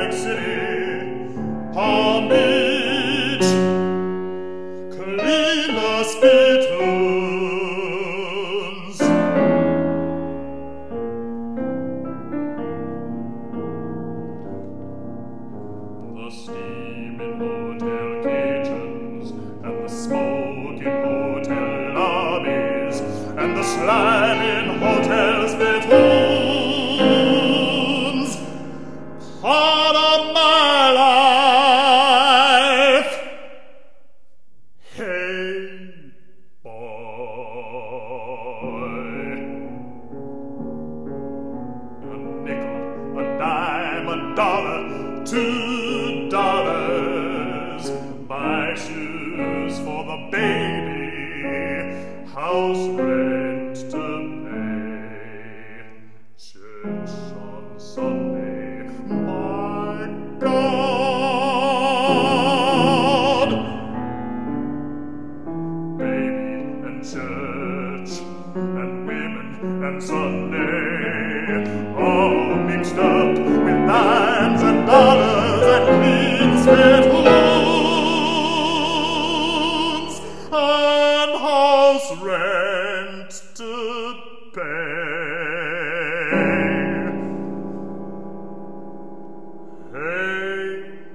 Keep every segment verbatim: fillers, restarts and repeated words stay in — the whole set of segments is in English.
Lake City, Palm Beach, clean the Spittoons. The steaming hotel kitchens and the smoking hotel lobbies and the slamming hotel Spittoons, part of my life. Hey, boy, a nickel, a dime, a dollar, two dollars, buy shoes for the baby, house rent to pay, church on Sunday, my God, baby and church and women and Sunday, all mixed up with dimes and dollars and clean Spittoons and house rent to pay. Hey,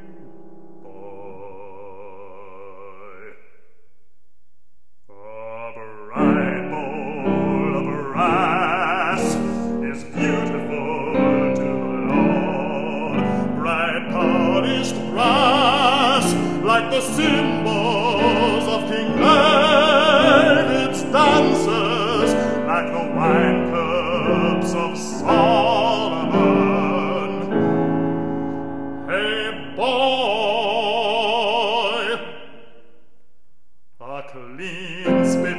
boy, a bright bowl of brass is beautiful to the Lord, bright polished brass, like the symbols of King David's dancers, like the wine cups of Solomon. Hey, boy, a clean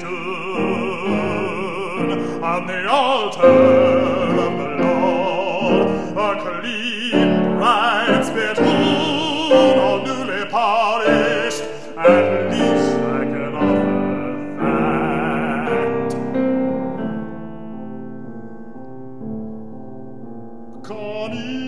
spittoon on the altar of the Lord, a clean, bright spittoon, all newly polished, at least I can offer that. Connie